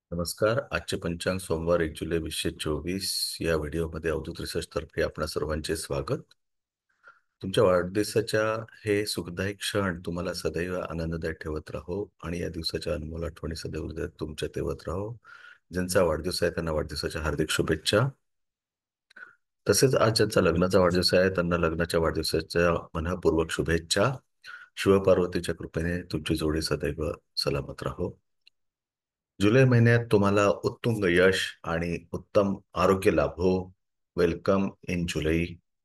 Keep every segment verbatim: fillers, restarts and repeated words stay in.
नमस्कार. आजचे पंचांग सोमवार एक जुलै वीसशे चोवीस या व्हिडिओमध्ये अवधूत रिसर्च तर्फे आपणा सर्वांचे स्वागत. तुमच्या वाढदिवसाच्या हे सुखदायी क्षण तुम्हाला सदैव आनंददायी ठेवत राहो आणि या दिवसाच्या अनमोल आठवणी सदैव हृदयात तुमच्या ठेवत राहो. ज्यांचा वाढदिवस आहे त्यांना वाढदिवसाच्या हार्दिक शुभेच्छा. तसेच आज ज्यांचा लग्नाचा वाढदिवस आहे त्यांना लग्नाच्या वाढदिवसाच्या मनःपूर्वक शुभेच्छा. शिवपार्वतीच्या कृपेने तुमची जोडी सदैव सलामत राहो. जुलै महिन्यात तुम्हाला उत्तुंग यश आणि उत्तम आरोग्य लाभो. Welcome in July.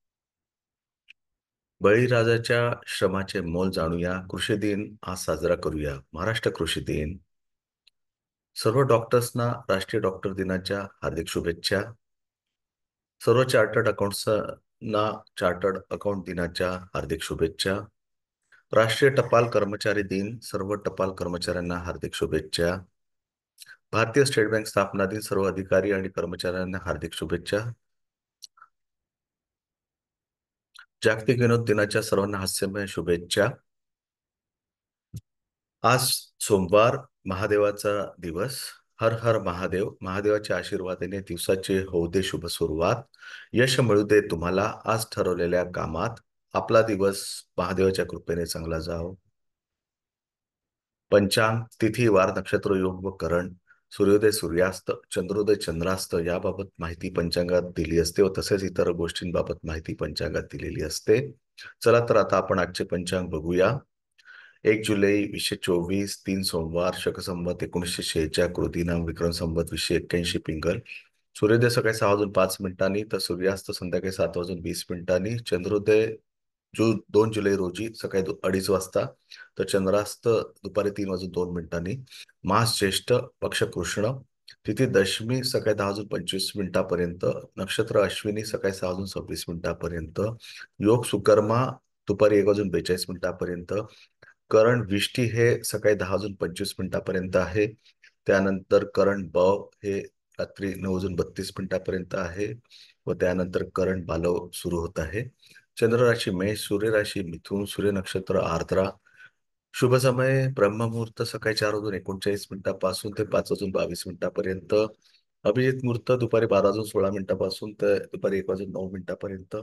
बळीराजाच्या श्रमाचे मोल जाणूया. कृषी दिन आज साजरा करूया. महाराष्ट्र कृषी दिन. सर्व डॉक्टर्सना राष्ट्रीय डॉक्टर दिनाच्या हार्दिक शुभेच्छा. सर्व चार्टर्ड अकाउंटंट्सना चार्टर्ड अकाउंट दिनाच्या हार्दिक शुभेच्छा. राष्ट्रीय टपाल कर्मचारी दिन. सर्व टपाल कर्मचाऱ्यांना हार्दिक शुभेच्छा. भारतीय स्टेट बँक स्थापना दिन. सर्व अधिकारी आणि कर्मचाऱ्यांना हार्दिक शुभेच्छा. जागतिक विनोद दिनाच्या सर्वांना हास्यमय शुभेच्छा. आज सोमवार, महादेवाचा दिवस. हर हर महादेव. महादेवाच्या आशीर्वादाने दिवसाचे होऊ दे शुभ सुरुवात. यश मिळू दे तुम्हाला आज ठरवलेल्या कामात. आपला दिवस महादेवाच्या कृपेने चांगला जाओ. पंचांग, तिथी, वार, नक्षत्र, योग व करण, सूर्योदय, सूर्यास्त, चंद्रोदय, चंद्रास्त याबाबत माहिती पंचांगात दिली असते व तसेच इतर गोष्टींबाबत माहिती पंचांगात दिलेली असते. चला तर आता आपण आजचे पंचांग बघूया. एक जुलै वीसशे चोवीस, तीन सोमवार, शक संवत एकोणीसशे शेहेचाळ, कृतिनाम विक्रम संवत वीसशे एक्क्याऐंशी पिंगल. सूर्योदय सकाळी सहा वाजून पाच मिनिटांनी तर सूर्यास्त संध्याकाळी सात वाजून वीस मिनिटांनी. चंद्रोदय जु दोन जुलै रोजी सकाळी दो अडीच वाजता तर चंद्रास्त दुपारी तीन वाजून दोन मिनिटांनी. मास ज्येष्ठ, पक्ष कृष्ण, तिथी दशमी सकाळी दहा वाजून पंचवीस मिनिटापर्यंत. नक्षत्र अश्विनी सकाळी सहा वाजून सव्वीस मिनिटापर्यंत. योग सुकर्मा दुपारी एक वाजून बेचाळीस मिनिटापर्यंत. करण विष्टी हे सकाळी दहा वाजून पंचवीस मिनिटापर्यंत आहे. त्यानंतर करण ब हे रात्री नऊ वाजून बत्तीस मिनिटापर्यंत आहे व त्यानंतर करण बालव सुरू होत आहे. चंद्र राशी मेष, सूर्य राशी मिथुन, सूर्य नक्षत्र आर्द्रा. शुभ समय ब्रह्ममुहूर्त सकाळी चार वाजून एकोणचाळीस मिनिटापासून ते पाच वाजून बावीस मिनिटापर्यंत. अभिजित मुहूर्त दुपारी बारा वाजून सोळा मिनिटापासून तर दुपारी एक वाजून नऊ मिनिटापर्यंत.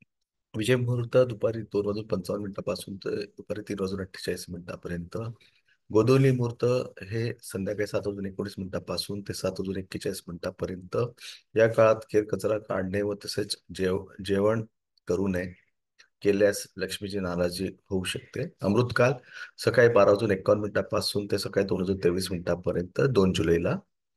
विजय मुहूर्त दुपारी दोन वाजून पंचावन्न मिनिटापासून ते दुपारी तीन वाजून अठ्ठेचाळीस मिनिटापर्यंत. गोधूली मुहूर्त हे संध्याकाळी सात वाजून एकोणीस मिनिटापासून ते सात वाजून एक्केचाळीस मिनिटापर्यंत. या काळात केर कचरा काढणे व तसेच जेव जेवण करू नये. केल्यास लक्ष्मीची नाराजी होऊ शकते. अमृतकाल सकाळी बारा वाजून एकावन्न मिनिटापासून ते सकाळी दोन वाजून तेवीस मिनिटापर्यंत दोन जुलैला.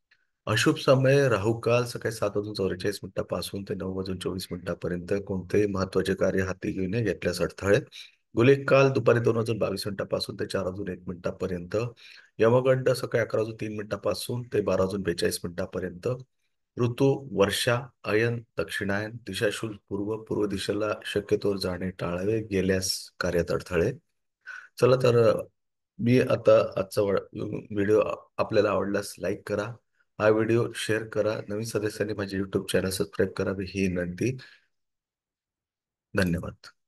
अशुभ समय राहू काल सकाळी सात वाजून चौवेचाळीस मिनिटापासून ते नऊ वाजून चोवीस मिनिटापर्यंत. कोणतेही महत्वाचे कार्य हाती घेऊ नये, घेतल्यास अडथळे. गुलिक काल दुपारी दोन वाजून बावीस मिनिटापासून ते चार वाजून एक मिनिटापर्यंत. यमगंड सकाळी अकरा वाजून तीन मिनिटापासून ते बारा वाजून बेचाळीस मिनिटापर्यंत. ऋतू वर्षा, अयन, दक्षिणायन. दिशाशूल पूर्व. पूर्व दिशेला शक्यतोवर जाणे टाळावे, गेल्यास कार्यात अडथळे. चला तर मी आता आजचा व्हिडिओ आपल्याला आवडल्यास लाईक करा, हा व्हिडिओ शेअर करा. नवीन सदस्यांनी माझे युट्यूब चॅनल सबस्क्राईब करावे ही विनंती. धन्यवाद.